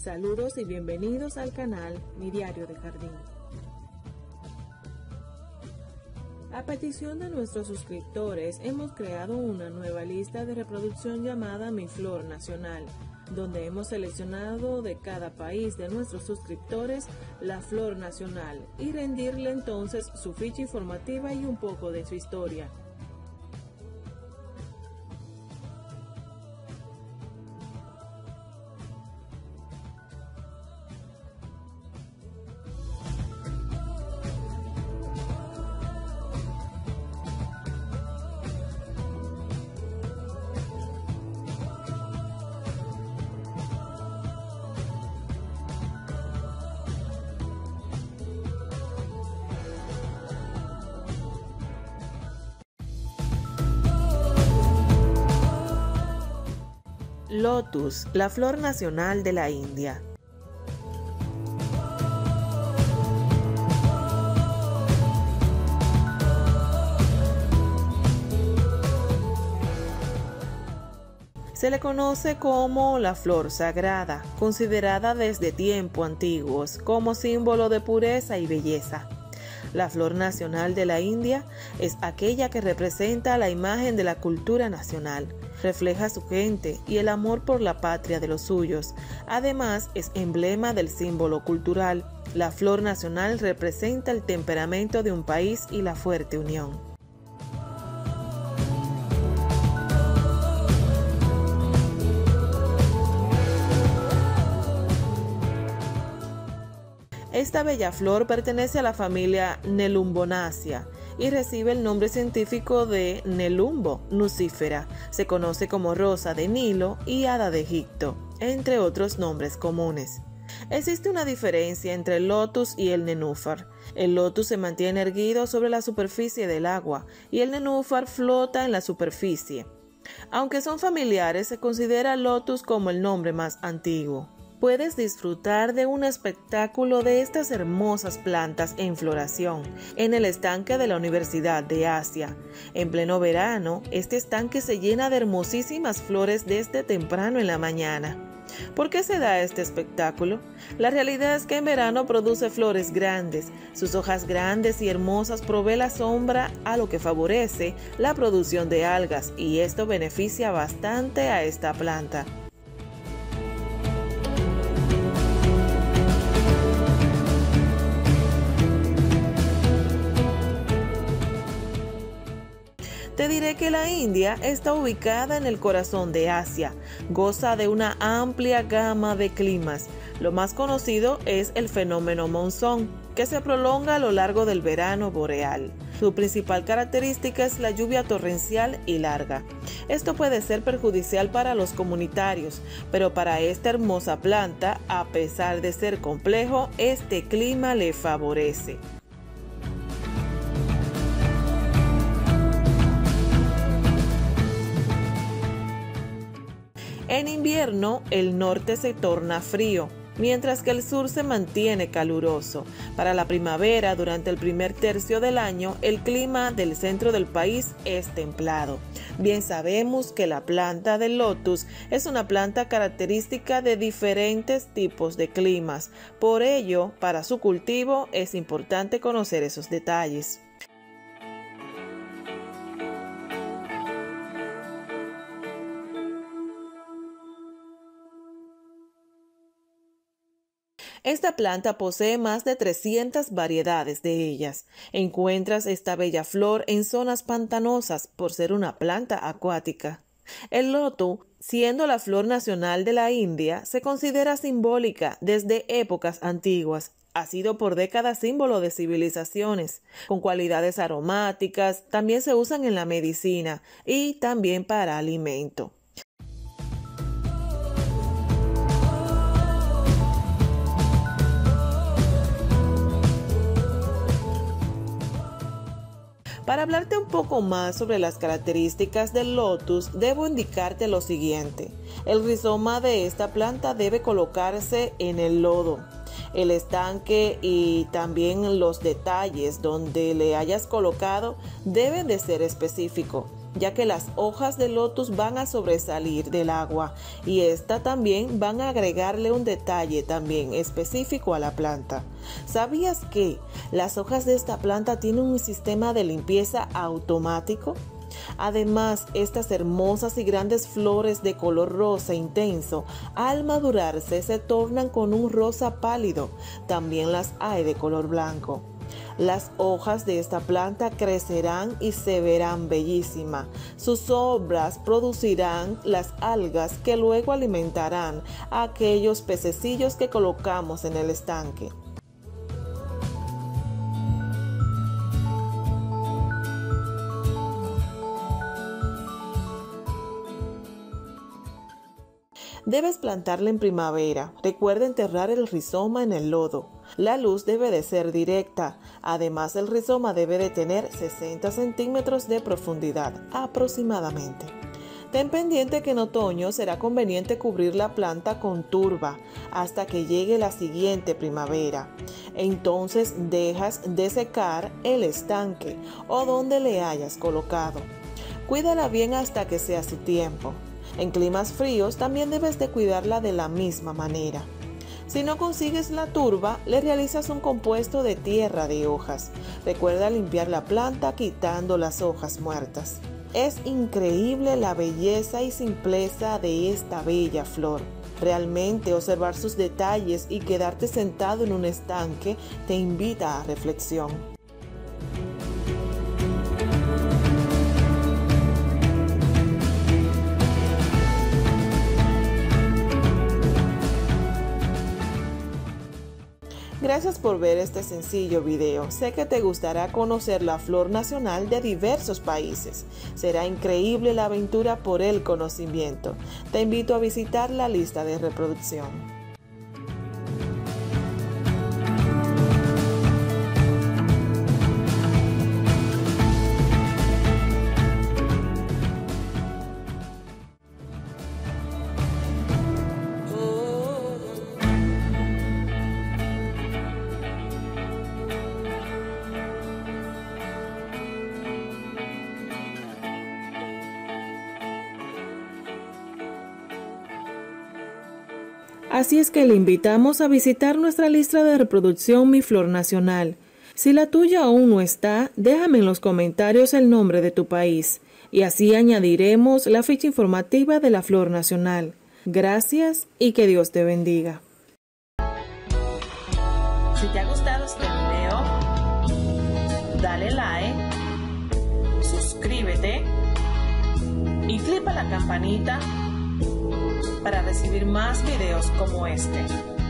Saludos y bienvenidos al canal Mi Diario de Jardín. A petición de nuestros suscriptores, hemos creado una nueva lista de reproducción llamada Mi Flor Nacional, donde hemos seleccionado de cada país de nuestros suscriptores la flor nacional y rendirle entonces su ficha informativa y un poco de su historia. Lotus, la flor nacional de la India. Se le conoce como la flor sagrada, considerada desde tiempos antiguos como símbolo de pureza y belleza. La flor nacional de la India es aquella que representa la imagen de la cultura nacional, refleja su gente y el amor por la patria de los suyos. Además, es emblema del símbolo cultural. La flor nacional representa el temperamento de un país y la fuerte unión. Esta bella flor pertenece a la familia Nelumbonaceae y recibe el nombre científico de Nelumbo nucifera. Se conoce como rosa de Nilo y hada de Egipto, entre otros nombres comunes. Existe una diferencia entre el lotus y el nenúfar. El lotus se mantiene erguido sobre la superficie del agua y el nenúfar flota en la superficie. Aunque son familiares, se considera lotus como el nombre más antiguo. Puedes disfrutar de un espectáculo de estas hermosas plantas en floración en el estanque de la Universidad de Asia. En pleno verano, este estanque se llena de hermosísimas flores desde temprano en la mañana. ¿Por qué se da este espectáculo? La realidad es que en verano produce flores grandes. Sus hojas grandes y hermosas provee la sombra, a lo que favorece la producción de algas, y esto beneficia bastante a esta planta. Te diré que la India está ubicada en el corazón de Asia, goza de una amplia gama de climas. Lo más conocido es el fenómeno monzón, que se prolonga a lo largo del verano boreal. Su principal característica es la lluvia torrencial y larga. Esto puede ser perjudicial para los comunitarios, pero para esta hermosa planta, a pesar de ser complejo, este clima le favorece. En invierno, el norte se torna frío, mientras que el sur se mantiene caluroso. Para la primavera, durante el primer tercio del año, el clima del centro del país es templado. Bien sabemos que la planta del lotus es una planta característica de diferentes tipos de climas. Por ello, para su cultivo es importante conocer esos detalles. Esta planta posee más de 300 variedades de ellas. Encuentras esta bella flor en zonas pantanosas por ser una planta acuática. El loto, siendo la flor nacional de la India, se considera simbólica desde épocas antiguas. Ha sido por décadas símbolo de civilizaciones, con cualidades aromáticas, también se usan en la medicina y también para alimento. Para hablarte un poco más sobre las características del lotus, debo indicarte lo siguiente. El rizoma de esta planta debe colocarse en el lodo. El estanque y también los detalles donde le hayas colocado deben de ser específicos. ya que las hojas de lotus van a sobresalir del agua y esta también van a agregarle un detalle también específico a la planta. ¿Sabías que las hojas de esta planta tienen un sistema de limpieza automático? Además, estas hermosas y grandes flores de color rosa intenso, al madurarse se tornan con un rosa pálido. También las hay de color blanco. Las hojas de esta planta crecerán y se verán bellísimas. Sus sobras producirán las algas que luego alimentarán a aquellos pececillos que colocamos en el estanque. Debes plantarla en primavera. Recuerda enterrar el rizoma en el lodo. La luz debe de ser directa. Además, el rizoma debe de tener 60 centímetros de profundidad aproximadamente. Ten pendiente que en otoño será conveniente cubrir la planta con turba hasta que llegue la siguiente primavera. Entonces dejas de secar el estanque o donde le hayas colocado. Cuídala bien hasta que sea su tiempo. En climas fríos también debes de cuidarla de la misma manera. Si no consigues la turba, le realizas un compuesto de tierra de hojas. Recuerda limpiar la planta quitando las hojas muertas. Es increíble la belleza y simpleza de esta bella flor. Realmente observar sus detalles y quedarte sentado en un estanque te invita a reflexión. Gracias por ver este sencillo video. Sé que te gustará conocer la flor nacional de diversos países. Será increíble la aventura por el conocimiento. Te invito a visitar la lista de reproducción. Así es que le invitamos a visitar nuestra lista de reproducción Mi Flor Nacional. Si la tuya aún no está, déjame en los comentarios el nombre de tu país y así añadiremos la ficha informativa de la Flor Nacional. Gracias y que Dios te bendiga. Si te ha gustado este video, dale like, suscríbete y clica la campanita para recibir más videos como este.